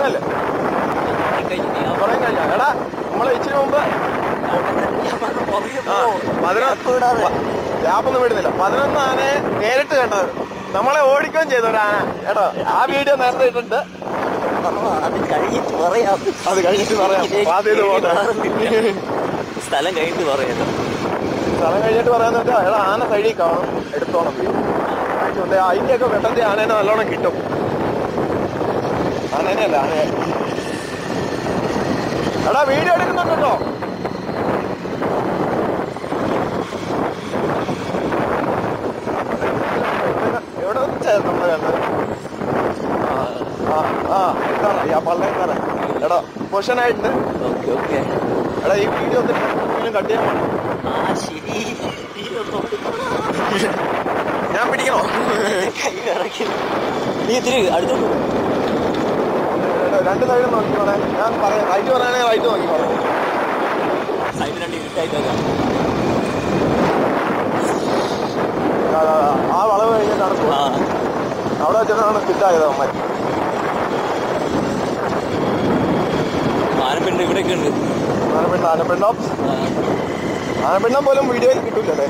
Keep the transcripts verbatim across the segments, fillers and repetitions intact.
തുടങ്ങല്ലേ? പറയാൻ കഴിഞ്ഞ എടാ നമ്മളെ ഇച്ചിരി മുമ്പ് ലാപ്പൊന്നും വിടുന്നില്ല. പതിനൊന്ന് ആനയെ നേരിട്ട് കണ്ടത്, നമ്മളെ ഓടിക്കുകയും ചെയ്തു ഒരു ആന കേട്ടോ. ആ വീഡിയോ നേരത്തെ ഇട്ടിട്ട് അത് കഴിഞ്ഞിട്ട് പറയാം. അത് കഴിഞ്ഞിട്ട് പറയാം. സ്ഥലം കഴിഞ്ഞിട്ട് പറയാം. സ്ഥലം കഴിഞ്ഞിട്ട് പറയാന്ന് വെച്ചാൽ എടാ ആന സൈഡിൽ കാണും, എടുത്തോണം. അതിൻ്റെയൊക്കെ വെട്ടത്തിൽ ആനേനെ നല്ലോണം കിട്ടും. ആനേനെയല്ല ആനയെ. എടാ വീഡിയോ എടുക്കുന്നുണ്ട് കേട്ടോ. എവിടെ വെച്ചായിരുന്നു നമ്മള് കണ്ടത്? ആ ആ എത്താറാ ആ പള്ളേക്കാരാ. എടാ പൊഷനായിട്ടുണ്ട്. എടാ ഈ വീഡിയോ ഒന്നും കട്ട് ചെയ്യാൻ വേണം. ഞാൻ പിടിക്കണോ? നീ ഇത്തിരി അടുത്തോട്ട് രണ്ട് സൈഡും നോക്കിക്കോണേ. ഞാൻ പറയാം, റൈറ്റ് പറയാണെങ്കിൽ റൈറ്റ് നോക്കിക്കോളെ. സൈഡ് രണ്ട് ഇരുട്ടായിട്ടൊക്കെ ആ വളവ് കഴിഞ്ഞിട്ടാണ് അവിടെ വെച്ചിട്ടാണ് ഫിറ്റായത് അമ്മ. ആനപ്പിണ്ട് ഇവിടെയൊക്കെ ഉണ്ട്. ആനപ്പിണ്ട ആനപ്പിണ്ടം ആനപ്പിണ്ടം പോലും വീഡിയോയിൽ കിട്ടൂലേ?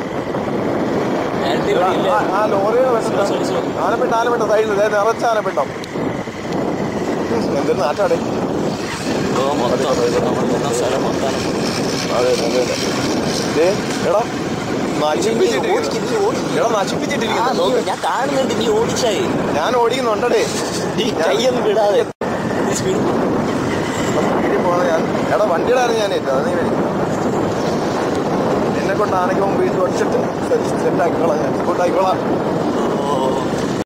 ആ ലോറിയുടെ ആനപ്പിണ്ട ആനപ്പിണ്ട സൈഡിൽ നിറച്ച ആനപ്പിണ്ടം. എന്തൊരു നാട്ടാടെ. അതെ അതെ അതെ. എടാ എടാ നശിപ്പിച്ചിട്ടിരിക്കുന്നു. ഞാൻ കാണുന്നുണ്ട് നീ ഓടിച്ചായി. ഞാൻ ഓടിക്കുന്നുണ്ടേ. കൈയൊന്നും വിടാതെ സ്പീഡിൽ പോകാൻ ഞാൻ എടാ വണ്ടിയിടാണ് ഞാൻ ഏറ്റവും. അത് നീ വരും എന്നെ കൊണ്ട് ആനയ്ക്ക് മുമ്പ് വീട്ടിൽ ഒടിച്ചിട്ട് സെറ്റാക്കിക്കോളാം. ഞാൻ സെറ്റാക്കിക്കോളാം.